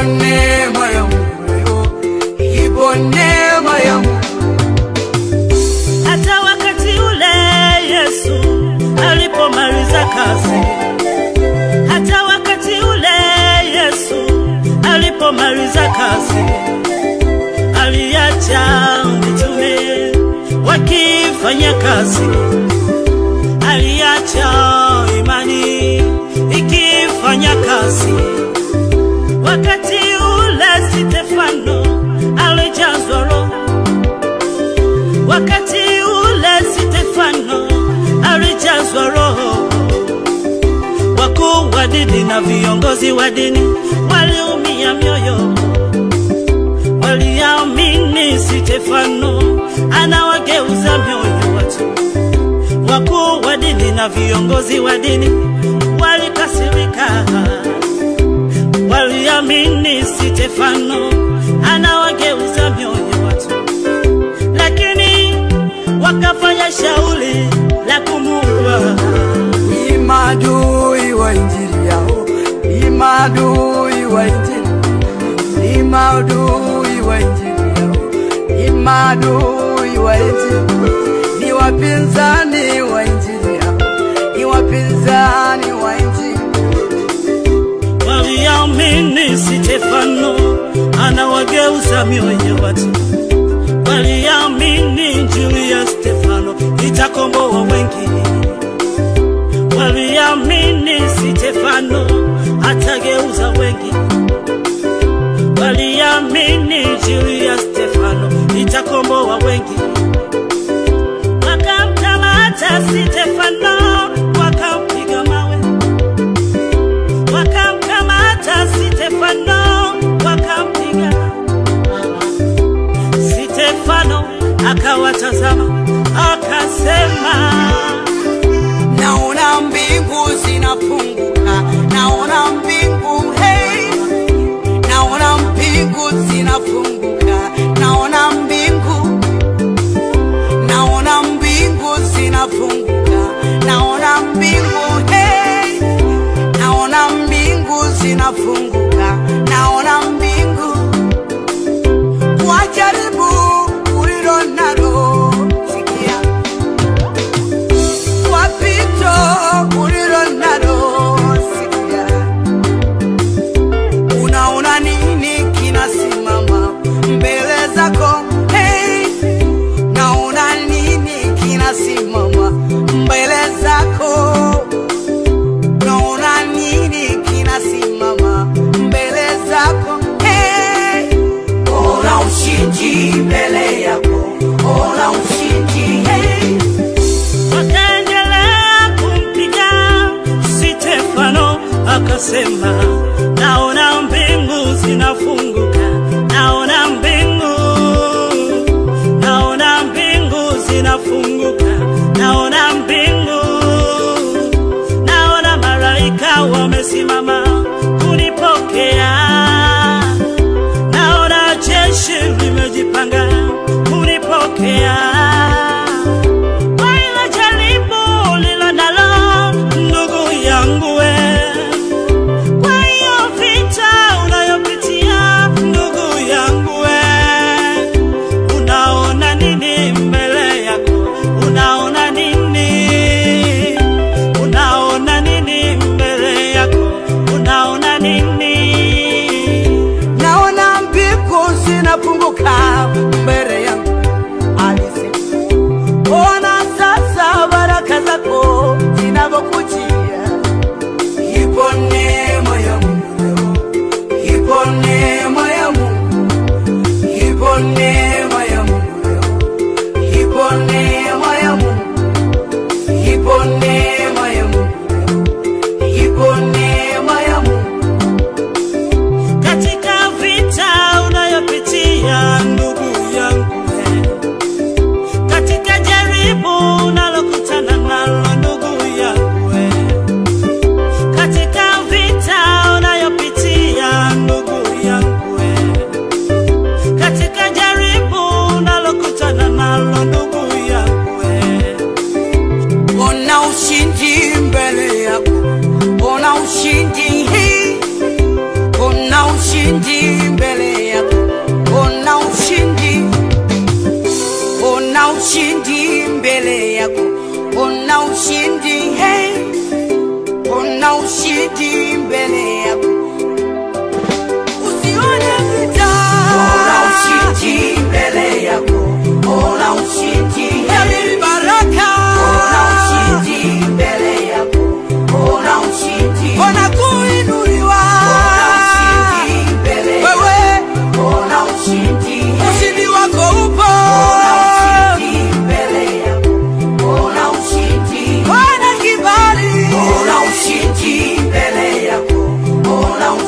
ipo neema ya Mungu, ipo neema ya Mungu. Hata wakati ule Yesu alipomaliza kazi, hata wakati ule Yesu alipomaliza kazi, aliacha mitume wakifanya kazi, aliacha imani ikifanya kazi. Wakati ule Stefano alijazwa Roho, wakati ule Stefano alijazwa Roho. Wakuu wa dini na viongozi wa dini waliumia mioyo, waliamini Stefano anawageuza mioyo watu. Wakuu wa dini na viongozi wa dini walikasirika, waliamini Stefano anawageuza mioyo watu, lakini wakafanya shauri la kumuua. Ni maadui wa injili yao, ni maadui wa injili, ni maadui wa injili yao, ni maadui wa injili, ni wapinzani wa injili yao, ni wapinzani wa injili. Waliamini Stefano anawageuza mioyo watu, waliamini injili ya Stefano itakomboa wengi, waliamini Stefano atageuza wengi, waliamini injili ya Stefano itakomboa wengi. Wakamkamata Stefano wakampiga mawe, wakamkamata Stefano wakampiga. Stefano akawatazama akasema, naona mbingu zinafunguka, naona mbingu, hey, naona mbingu zinafunguka, naona mbingu, naona mbingu zinafunguka, naona mbingu, hey, naona mbingu zinafunguka, naona mbingu. Wajaribu ulilo nalo, sikia, wapito ulilo nalo, sikia. Unaona nini kinasimama mbele zako? Hey, naona nini kinasimama mbele zako? Naona nini kinasimama mbele zako? Hey, ona ushindi mbele yako, ona ushindi. Hey, wakaendelea kumpiga Stefano akasema, naona mbingu zinafunguka, naona mbingu, naona mbingu zinafunguka, naona mbingu, naona malaika wamesimama kunipokea, naona jeshi limejipanga kunipokea. Kwa hilo jaribu lilo nalo ndugu yangu we, kwa hiyo vita unayopitia ndugu yangu we, unaona nini mbele yako? Unaona nini? Unaona nini mbele yako? Unaona nini?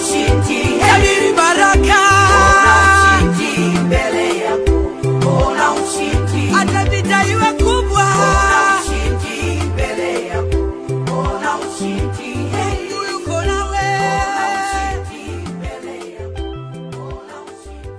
ushindi, tabiri baraka, ona ushindi mbele yako, ona ushindi, hata vita iwe kubwa, ona ushindi mbele yako, ona ushindi, Mungu yuko nawe, ona ushindi mbele yako, ona ushindi.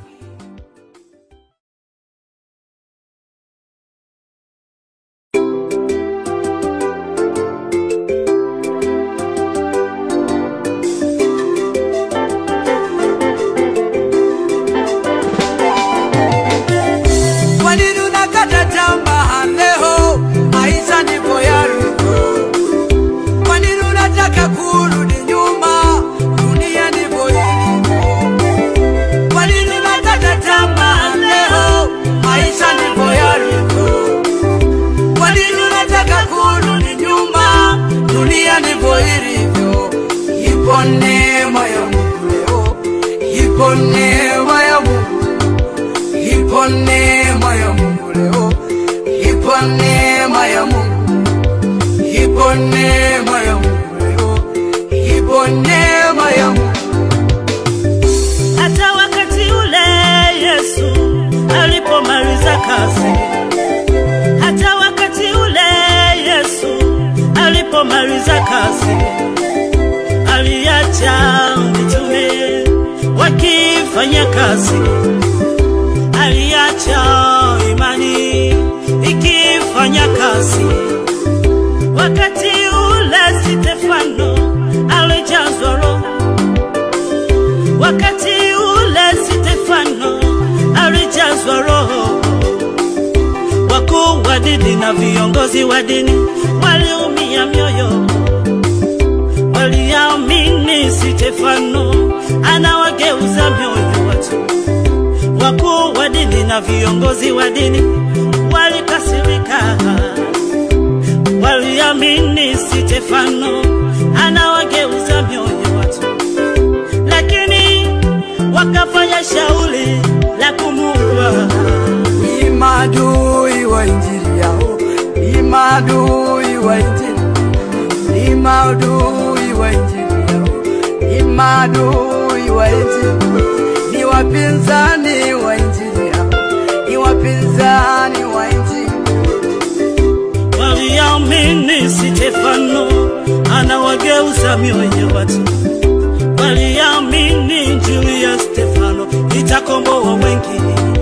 Hata wakati ule Yesu alipomaliza kazi, hata wakati ule Yesu alipomaliza kazi, aliacha mitume wakifanya kazi, aliacha imani ikifanya kazi. Wakati ule Stefano alijazwa Roho, wakati ule Stefano alijazwa Roho. Wakuu wa dini na viongozi wa dini waliumia mioyo, waliamini Stefano anawageuza mioyo watu. Wakuu wa dini na viongozi wa dini walikasirika, waliamini Stefano anawageuza mioyo watu, lakini wakafanya shauri la kumuua. Ni maadui wa injili yao, ni maadui wa injili, ni maadui wa injili yao, ni maadui wa injili, ni wapinzani wa injili yao, ni wapinzani wa injili. Waliamini Stefano anawageuza mioyo watu, waliamini injili ya Stefano itakomboa wengi,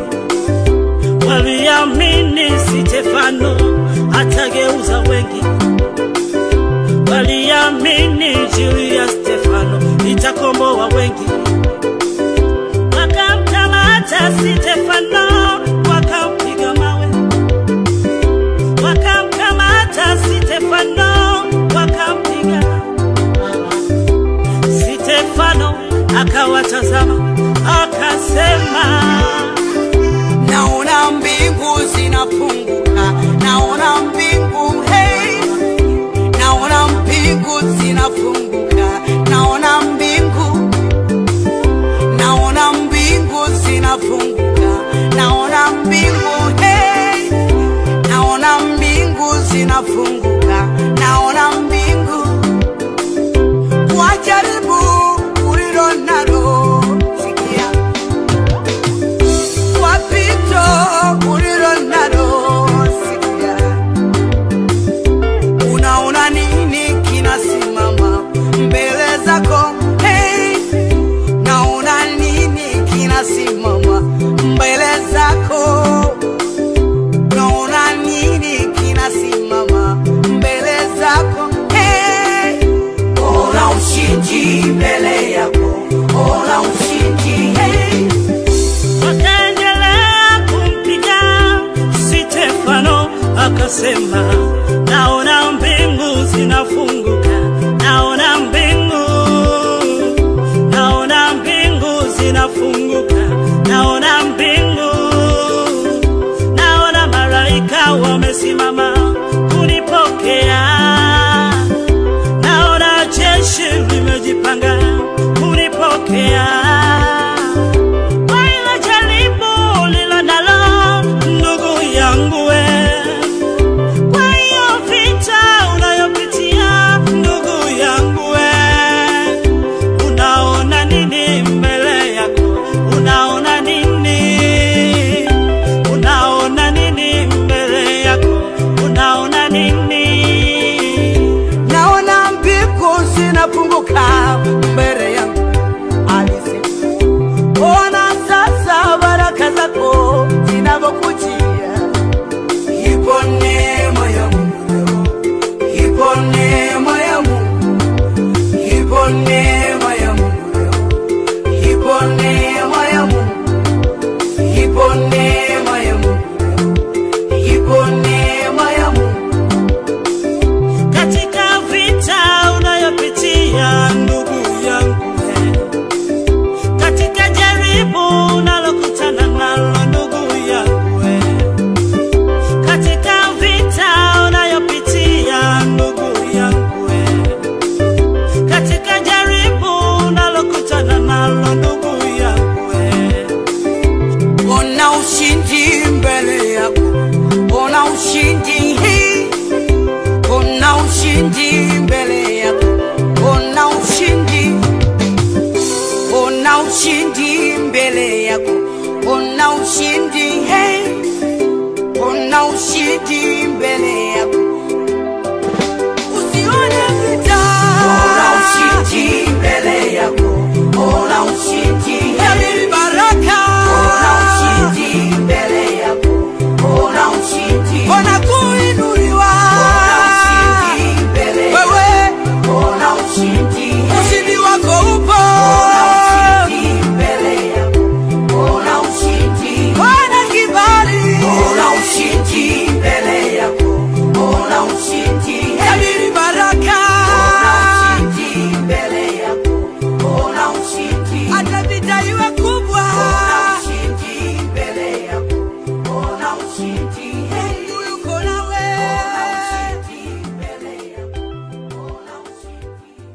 waliamini Stefano atageuza wengi, waliamini injili ya Stefano itakomboa wengi. Wakamkamata Stefano wakampiga mawe, wakamkamata Stefano wakampiga. Stefano akawatazama akasema, naona mbingu zinafunguka, naona mbingu, hey, naona mbingu zinafunguka, naona mbingu, naona mbingu zinafunguka, naona mbingu, hey, naona mbingu zinafunguka, naona mbingu. Wajaribu ulilo nalo, sikia, wapito ulilo nalo, sikia. Unaona nini kinasimama mbele zako? Hey, naona nini kinasimama mbele zako? Naona nini kinasimama mbele zako? Hey, ona ushindi mbele yako, ona ushindi. Hey, wakaendelea kumpiga Stefano akasema, naona mbingu zinafunguka, naona mbingu, naona mbingu zinafunguka, naona mbingu, naona malaika wamesimama kunipokea, naona jeshi limejipanga kunipokea. Kwa hilo jaribu lilo nalo ndugu yangu we, kwa hiyo vita unayopitia ndugu yangu we, unaona ni ushindi mbele yako, ona ushindi, hey, ona ushindi mbele yako. Usione vita, ona ushindi mbele yako, ona ushindi, hey, baraka, ona ushindi mbele yako, ona ushindi, ona kuinuliwa, ona ushindi mbele yako, wewe, ona ushindi, ushindi wako upo, ona ushindi mbele yako, ona ushindi, ona kibali, ona ushindi mbele yako, ona ushindi, hey, baraka, ona ushindi mbele yako, ona ushindi, hata vita iwe kubwa, ona ushindi mbele yako, ona ushindi, Mungu yuko nawe, ona ushindi mbele yako, ona ushindi.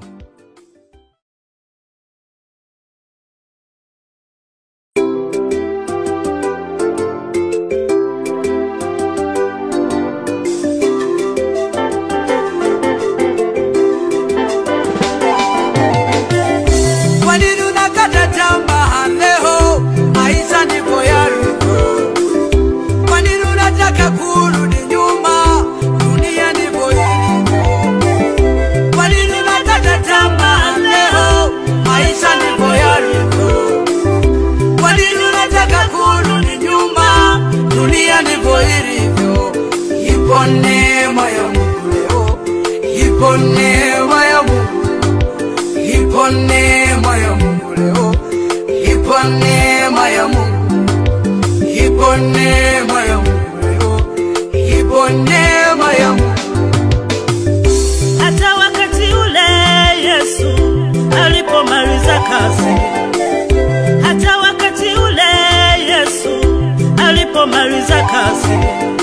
Kwa nini unakata tamaa leo? Maisha ndivyo yalivyo. Kwa nini unataka kurudi nyuma? Dunia ndivyo ilivyo. Kwa nini unakata tamaa leo? Maisha ndivyo yalivyo. Kwa nini unataka kurudi nyuma? Dunia ndivyo ilivyo. Ipo neema ya Mungu leo, ipo neema ya Mungu, ipo neema ya Mungu leo, ipo neema ya Mungu, ipo neema ya Mungu leo, ipo neema ya Mungu. Hata wakati ule Yesu alipomaliza kazi, hata wakati ule Yesu alipomaliza kazi,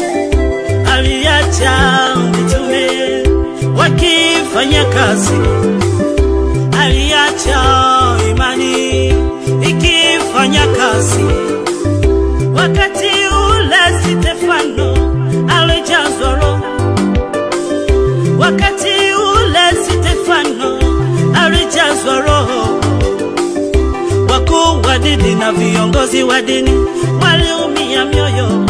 aliacha mitume wakifanya kazi, aliacha imani ikifanya kazi. Wakati ule Stefano alijazwa Roho, wakati ule Stefano alijazwa Roho. Wakuu wa dini na viongozi wa dini waliumia mioyo,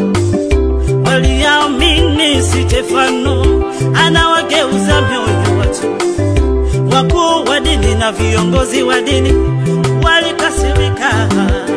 waliamini Stefano anawageuza mioyo watu. Wakuu wa dini na viongozi wa dini walikasirika,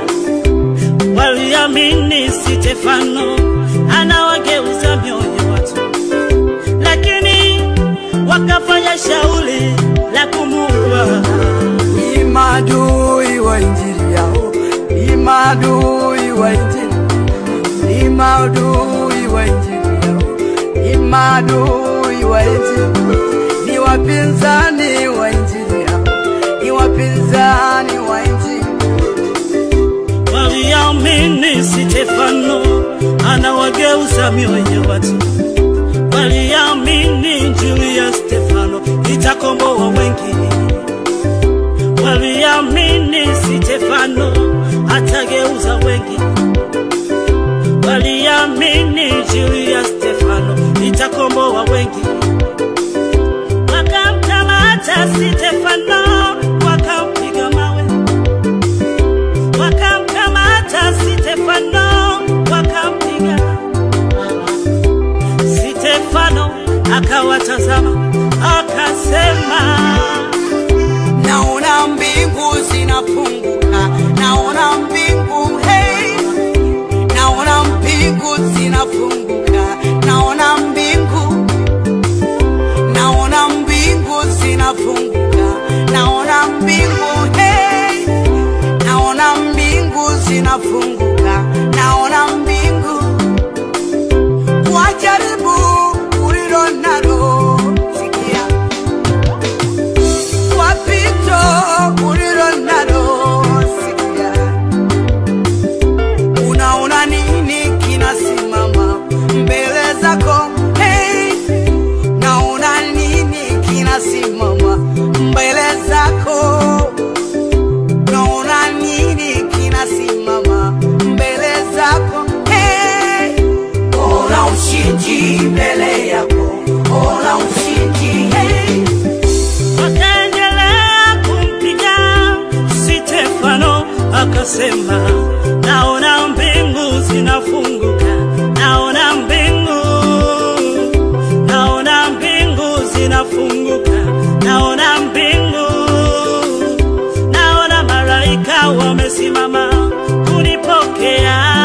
waliamini Stefano anawageuza mioyo watu, lakini wakafanya shauri la kumuua. Ni maadui wa injili yao, ni maadui wa injili, ni maadui wa injili yao, ni maadui wa injili, ni wapinzani wa injili yao, ni wapinzani wa injili. Waliamini Stefano anawageuza mioyo watu, waliamini injili ya Stefano itakomboa wengi, waliamini Stefano atageuza wengi, waliamini injili ya Stefano itakomboa wengi. Wakamkamata Stefano, wakampiga mawe, wakamkamata Stefano, wakampiga. Stefano akawatazama akasema, naona mbingu zinafunguka, naona mbingu, hey, naona mbingu zinafunguka, naona mbingu, naona mbingu zinafunguka, naona mbingu, hey, naona mbingu zinafunguka, naona mbingu. Wajaribu ulilo nalo, sikia, wapito ulilo nalo, sikia. Unaona nini kinasimama mbele zako? Hey, naona nini kinasimama mbele zako? Naona nini kinasimama kusema, naona mbingu zinafunguka, naona mbingu zinafunguka, naona mbingu, naona malaika wamesimama kunipokea.